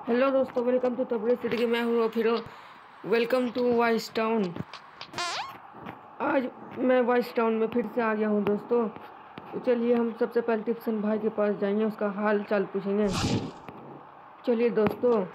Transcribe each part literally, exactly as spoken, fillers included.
Hello दोस्तों, welcome to तबरे city की। मैं हूँ फिर वेलकम टू वाइस टाउन। आज मैं वाइस टाउन में फिर से आ गया हूँ दोस्तों। तो चलिए हम सबसे पहले टिप्सन भाई के पास जाएंगे, उसका हाल चाल पूछेंगे। चलिए दोस्तों,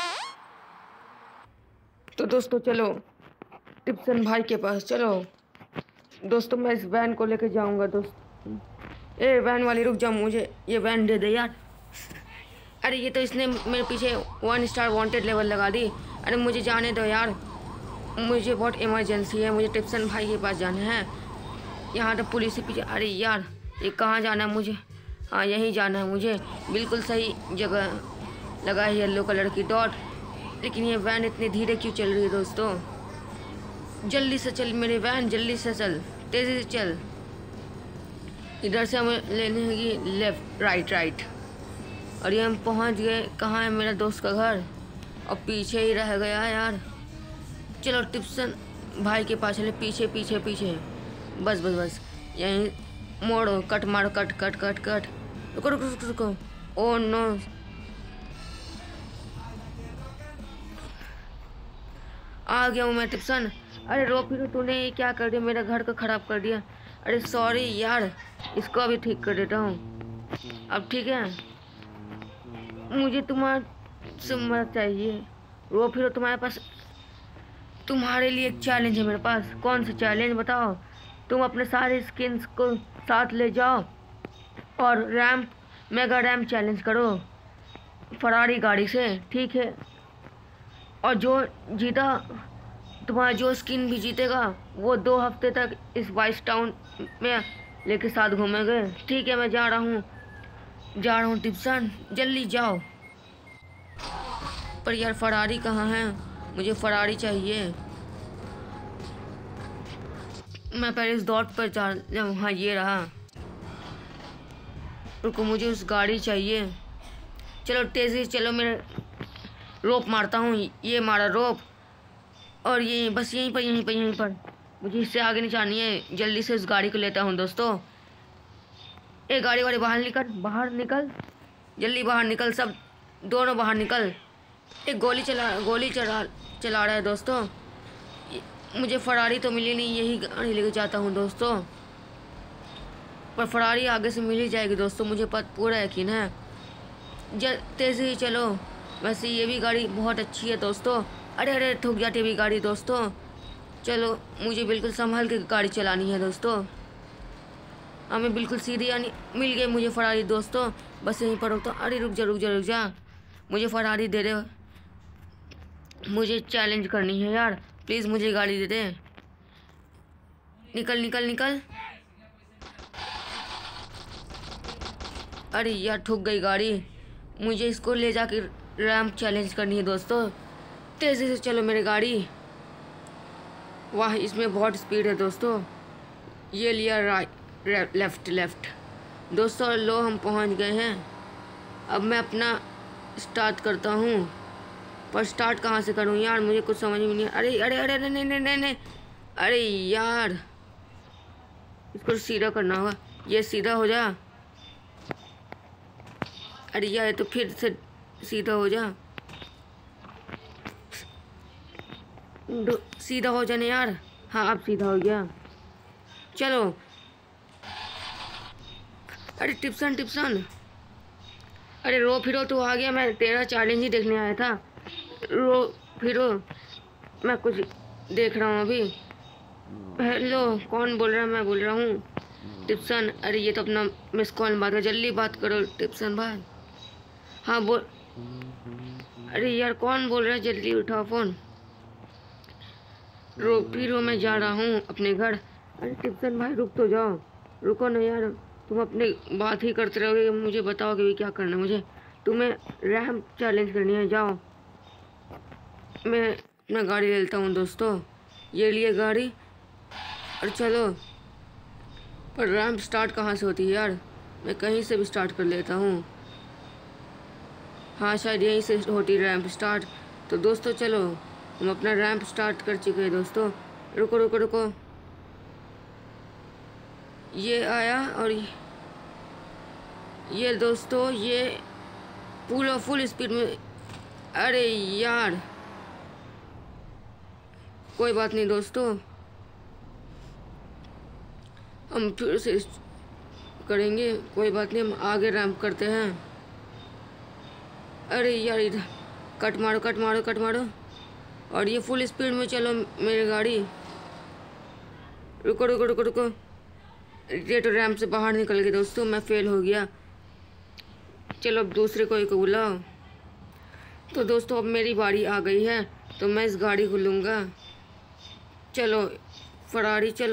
तो दोस्तों चलो टिप्सन भाई के पास चलो। दोस्तों मैं इस वैन को लेके जाऊँगा। दोस्त ए वैन वाली रुक जा, मुझे ये वैन दे दे यार। अरे ये तो इसने मेरे पीछे वन स्टार वांटेड लेवल लगा दी। अरे मुझे जाने दो यार, मुझे बहुत इमरजेंसी है, मुझे टिप्सन भाई के पास जाना है। यहाँ तो पुलिस के पीछे। अरे यार ये कहाँ जाना है मुझे? हाँ यहीं जाना है मुझे, बिल्कुल सही जगह लगा है येलो कलर की डॉट। लेकिन ये वैन इतनी धीरे क्यों चल रही है दोस्तों? जल्दी से चल मेरे वैन, जल्दी से चल, तेज़ी से चल। इधर से हमें लेने होगी लेफ्ट राइट राइट। और ये हम पहुंच गए। कहाँ है मेरा दोस्त का घर? और पीछे ही रह गया यार। चलो टिप्सन भाई के पास चले, पीछे पीछे पीछे। बस बस बस यहीं मोड़ो, कट मारो, कट कट कट कट। रुको रुको रुको रुको। ओ नो, आ गया हूँ मैं टिप्सन। अरे रो फिर तूने ये क्या कर दिया? मेरा घर को ख़राब कर दिया। अरे सॉरी यार, इसको अभी ठीक कर देता हूँ। अब ठीक है? मुझे तुम्हारे मदद चाहिए। रो फिर तुम्हारे पास, तुम्हारे लिए एक चैलेंज है मेरे पास। कौन सा चैलेंज बताओ? तुम अपने सारे स्किन्स को साथ ले जाओ और रैम्प मेगा रैम्प चैलेंज करो फरारी गाड़ी से, ठीक है? और जो जीता, तुम्हारा जो स्किन भी जीतेगा वो दो हफ्ते तक इस वाइस टाउन में लेके साथ घूमेंगे, ठीक है? मैं जा रहा हूँ जा रहा हूँ टिप्सन, जल्दी जाओ। पर यार फरारी कहाँ है? मुझे फरारी चाहिए। मैं पहले इस डॉट पर जा जाऊँ। हाँ ये रहा। रुको, मुझे उस गाड़ी चाहिए। चलो तेज़ी से चलो, मेरे रोप मारता हूँ। ये मारा रोप, और ये बस यहीं पर यहीं पर यहीं पर। मुझे इससे आगे नहीं जानी है। जल्दी से उस गाड़ी को लेता हूँ दोस्तों। ए गाड़ी वाड़ी बाहर निकल, बाहर निकल, जल्दी बाहर निकल, सब दोनों बाहर निकल। एक गोली चला गोली चला चला रहा है दोस्तों। मुझे फरारी तो मिली नहीं, यही गाड़ी लेके जाता हूँ दोस्तों। पर फरारी आगे से मिल ही जाएगी दोस्तों, मुझे पत पूरा यकीन है। जल तेज़ी ही चलो। वैसे ये भी गाड़ी बहुत अच्छी है दोस्तों। अरे अरे ठुक जाती भी गाड़ी दोस्तों। चलो मुझे बिल्कुल संभाल के गाड़ी चलानी है दोस्तों। हमें बिल्कुल सीधी आनी। मिल गई मुझे फरारी दोस्तों। बस यहीं पर रुकता। अरे रुक जा रुक जा रुक जा, मुझे फरारी दे दे। मुझे चैलेंज करनी है यार, प्लीज़ मुझे गाड़ी दे दे। निकल निकल निकल। अरे यार ठुक गई गाड़ी। मुझे इसको ले जाकर रैम्प चैलेंज करनी है दोस्तों। तेज़ी से चलो मेरी गाड़ी। वाह इसमें बहुत स्पीड है दोस्तों। ये लिया राइट लेफ्ट लेफ्ट दोस्तों। लो हम पहुंच गए हैं। अब मैं अपना स्टार्ट करता हूँ, पर स्टार्ट कहाँ से करूँ यार? मुझे कुछ समझ में नहीं। अरे अरे अरे नहीं नहीं नहीं नहीं। अरे यार इसको सीधा करना होगा। ये सीधा हो जा। अरे यार तो फिर से सीधा हो जा। सीधा हो जाने यार। हाँ अब सीधा हो गया। चलो। अरे टिप्सन टिप्सन, अरे रो फिरो तो आ गया। मैं तेरा चैलेंज ही देखने आया था। रो फिरो, मैं कुछ देख रहा हूँ अभी। हेलो कौन बोल रहा है? मैं बोल रहा हूँ टिप्सन। अरे ये तो अपना मिस कॉल बात है, जल्दी बात करो टिप्सन भाई। हाँ बोल। अरे यार कौन बोल रहा है? जल्दी उठाओ फ़ोन। रो फिरो मैं जा रहा हूँ अपने घर। अरे टिप्सन भाई रुक तो जाओ, रुको ना यार। तुम अपने बात ही करते रहोगे, मुझे बताओगे भी क्या करना है मुझे? तुम्हें रैम्प चैलेंज करनी है, जाओ। मैं अपना गाड़ी ले लेता हूँ दोस्तों। ये लिए गाड़ी और चलो। पर रैम्प स्टार्ट कहाँ से होती है यार? मैं कहीं से भी स्टार्ट कर लेता हूँ। हाँ शायद यहीं से होती है रैम्प स्टार्ट। तो दोस्तों चलो, हम अपना रैम्प स्टार्ट कर चुके हैं दोस्तों। रुको रुको रुको, ये आया और ये दोस्तों ये पूरा फुल स्पीड में अरे यार कोई बात नहीं दोस्तों, हम फिर से करेंगे, कोई बात नहीं, हम आगे रैंप करते हैं। अरे यार इधर कट मारो कट मारो कट मारो, और ये फुल स्पीड में चलो मेरी गाड़ी। रुको रुको रुको रुको, ये तो रैंप से बाहर निकल गई दोस्तों, मैं फेल हो गया। चलो अब दूसरे कोई को बुलाओ। तो दोस्तों अब मेरी बारी आ गई है, तो मैं इस गाड़ी को लूँगा। चलो फरारी चलो,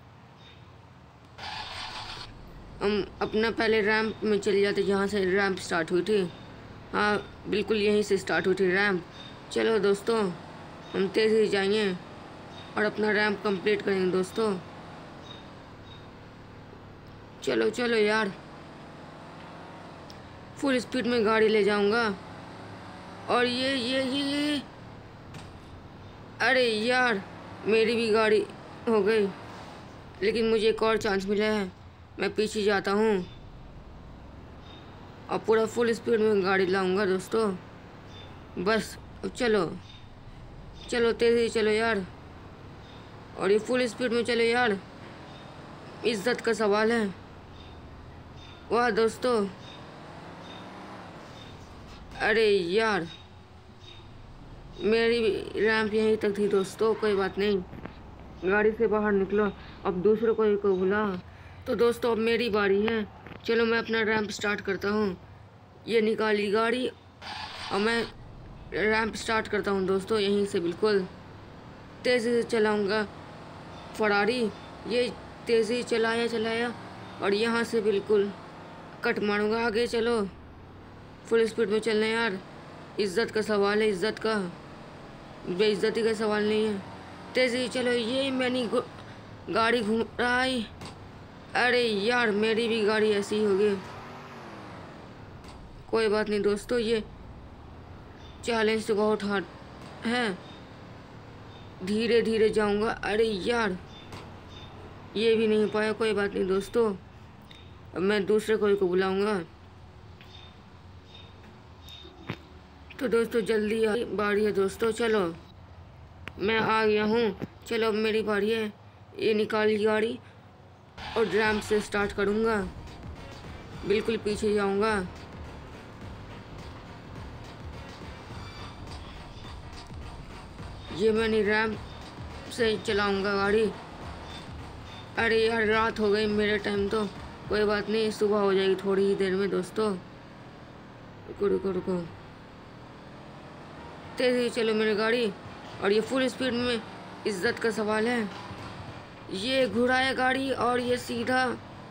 हम अपना पहले रैंप में चले जाते जहाँ से रैंप स्टार्ट हुई थी। हाँ बिल्कुल यहीं से स्टार्ट हुई थी रैंप। चलो दोस्तों हम तेज़ ही जाएंगे और अपना रैंप कंप्लीट करेंगे दोस्तों। चलो चलो यार, फुल स्पीड में गाड़ी ले जाऊंगा। और ये ये ये ये अरे यार मेरी भी गाड़ी हो गई, लेकिन मुझे एक और चांस मिला है, मैं पीछे जाता हूँ और पूरा फुल स्पीड में गाड़ी लाऊंगा दोस्तों। बस चलो चलो तेज़ी चलो यार, और ये फुल स्पीड में चलो यार, इज्जत का सवाल है। वाह दोस्तों, अरे यार मेरी रैंप यहीं तक थी दोस्तों, कोई बात नहीं, गाड़ी से बाहर निकलो, अब दूसरे कोई को बुला। तो दोस्तों अब मेरी बारी है, चलो मैं अपना रैंप स्टार्ट करता हूँ। ये निकाली गाड़ी और मैं रैंप स्टार्ट करता हूँ दोस्तों, यहीं से बिल्कुल तेज़ी से चलाऊँगा फरारी। ये तेज़ी चलाया चलाया और यहाँ से बिल्कुल कट मारूँगा। आगे चलो, फुल स्पीड में चलना यार, इज़्ज़त का सवाल है, इज़्ज़त का, बेइज्जती का सवाल नहीं है। तेज़ी चलो, ये मैंने गाड़ी घूम रहा है। अरे यार मेरी भी गाड़ी ऐसी ही होगी, कोई बात नहीं दोस्तों, ये चैलेंज तो बहुत हार्ड है, धीरे धीरे जाऊंगा। अरे यार ये भी नहीं पाया, कोई बात नहीं दोस्तों, अब मैं दूसरे कोई को बुलाऊंगा। तो दोस्तों जल्दी आ बारी है दोस्तों, चलो मैं आ गया हूँ। चलो अब मेरी बारी है, ये निकाली गाड़ी और रैंप से स्टार्ट करूँगा, बिल्कुल पीछे जाऊँगा। ये मैंने रैंप से चलाऊँगा गाड़ी। अरे यार रात हो गई मेरे टाइम, तो कोई बात नहीं, सुबह हो जाएगी थोड़ी ही देर में दोस्तों। रुको रुको रुको, तेज़ी चलो मेरी गाड़ी, और ये फुल स्पीड में, इज्जत का सवाल है। ये घुराया गाड़ी और ये सीधा,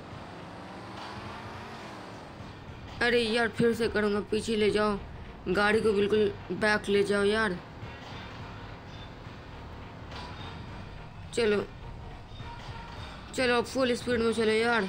अरे यार फिर से करूँगा, पीछे ले जाओ गाड़ी को, बिल्कुल बैक ले जाओ यार। चलो चलो फुल स्पीड में चलो यार,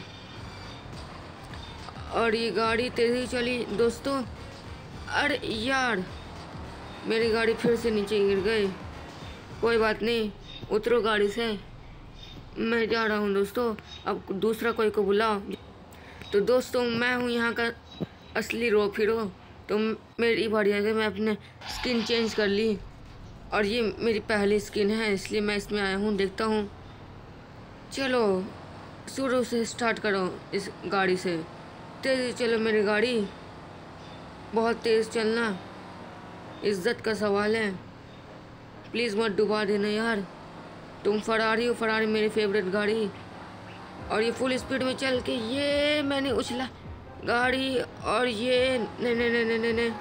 और ये गाड़ी तेज़ी चली दोस्तों। अरे यार मेरी गाड़ी फिर से नीचे गिर गई, कोई बात नहीं, उतरो गाड़ी से, मैं जा रहा हूँ दोस्तों, अब दूसरा कोई को बुलाओ। तो दोस्तों मैं हूँ यहाँ का असली रोप हीरो, तो मेरी बारी आ गई, मैं अपने स्किन चेंज कर ली, और ये मेरी पहली स्किन है इसलिए मैं इसमें आया हूँ, देखता हूँ। चलो शुरू से स्टार्ट करो इस गाड़ी से, तेज़ चलो मेरी गाड़ी, बहुत तेज़ चलना, इज्जत का सवाल है, प्लीज़ मत डुबा देना यार। तुम फरारी हो, फरारी मेरी फेवरेट गाड़ी, और ये फुल स्पीड में चल के ये मैंने उछला गाड़ी, और ये नहीं नहीं नहीं नहीं नहीं,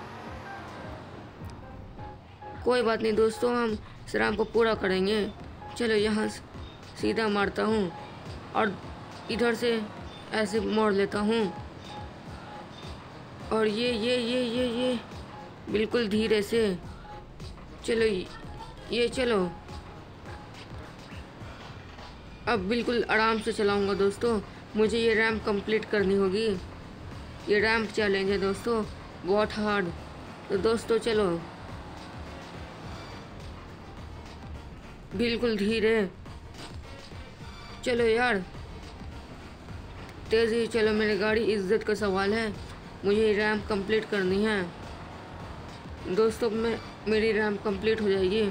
कोई बात नहीं दोस्तों, हम इस रैंप को पूरा करेंगे। चलो यहाँ सीधा मारता हूँ और इधर से ऐसे मोड़ लेता हूँ, और ये ये ये ये ये बिल्कुल धीरे से चलो, ये चलो अब बिल्कुल आराम से चलाऊंगा दोस्तों, मुझे ये रैंप कंप्लीट करनी होगी, ये रैंप चैलेंज है दोस्तों, बहुत हार्ड। तो दोस्तों चलो बिल्कुल धीरे चलो यार, तेज़ी चलो मेरी गाड़ी, इज्जत का सवाल है, मुझे ये रैंप कंप्लीट करनी है। दोस्तों मैं मेरी रैम कंप्लीट हो जाएगी।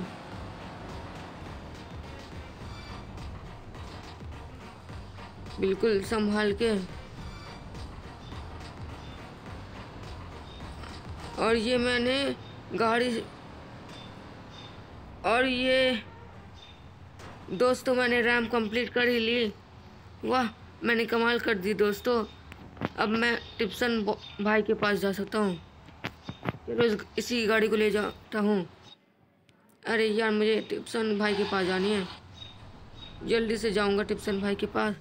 बिल्कुल संभाल के। और ये मैंने गाड़ी और ये दोस्तों मैंने रैम कंप्लीट कर ही ली। वाह मैंने कमाल कर दी दोस्तों। अब मैं टिप्सन भाई के पास जा सकता हूँ। चलो इस, इसी गाड़ी को ले जाता हूँ। अरे यार मुझे टिप्सन भाई के पास जानी है, जल्दी से जाऊँगा टिप्सन भाई के पास।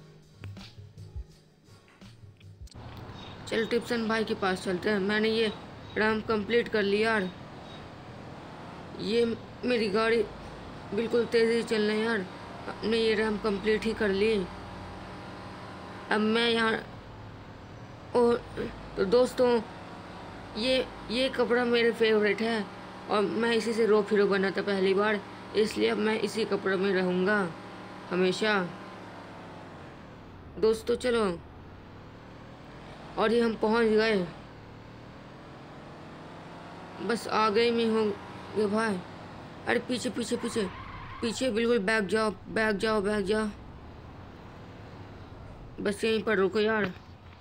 चल टिप्सन भाई के पास चलते हैं। मैंने ये रैम कंप्लीट कर लिया यार। ये मेरी गाड़ी बिल्कुल तेज़ी चल रही है यार। हमने ये रैम कंप्लीट ही कर ली। अब मैं यहाँ और तो दोस्तों ये ये कपड़ा मेरे फेवरेट है और मैं इसी से रो फिरो बना था पहली बार, इसलिए अब मैं इसी कपड़े में रहूँगा हमेशा। दोस्तों चलो, और ये हम पहुँच गए, बस आ गए में होंगे भाई। अरे पीछे पीछे पीछे पीछे बिल्कुल बैग जाओ बैग जाओ बैग जाओ। बस यहीं पर रुको यार।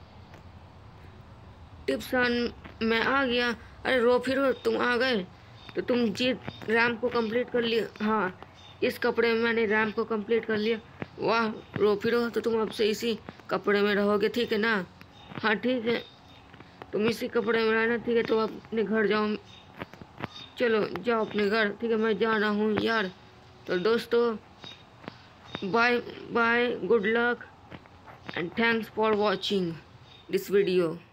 टिप्सन मैं आ गया। अरे रो फिरो तुम आ गए तो तुम जीत रैम को कंप्लीट कर लिया। हाँ इस कपड़े में मैंने रैम को कंप्लीट कर लिया। वाह रो फिरो तो तुम अब से इसी कपड़े में रहोगे, ठीक है ना? हाँ ठीक है, तुम इसी कपड़े में रहना, ठीक है? तो अपने घर जाओ। चलो जाओ अपने घर, ठीक है? मैं जा रहा हूँ यार। तो दोस्तों bye bye, good luck and thanks for watching this video.